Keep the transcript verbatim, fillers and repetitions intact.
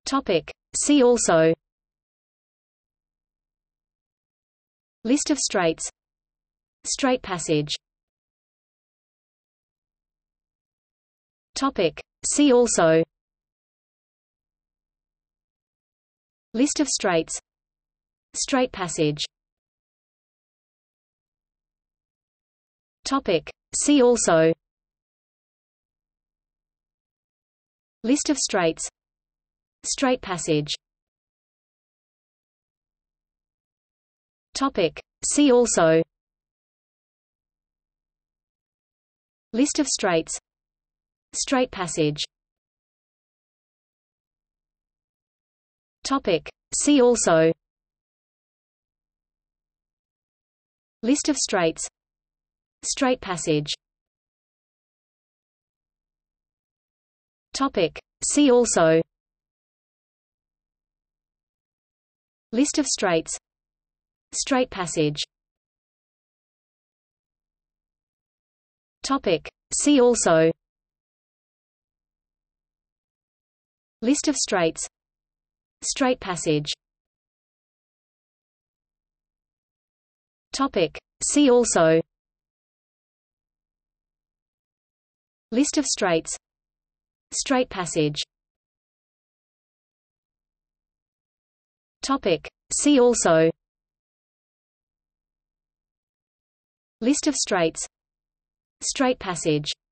Topic. See also. List of straits. Strait passage. Topic. See also. List of straits. Strait passage. Topic. See also. List of straits. Strait passage. Topic. See also. List of straits. Strait passage. Topic. See also. List of straits. Strait passage. Topic. See also. List of straits. Strait passage. Topic. See also. List of straits. Strait passage. Topic. See also. List of straits. Strait passage. Topic. See also. List of straits. Strait passage.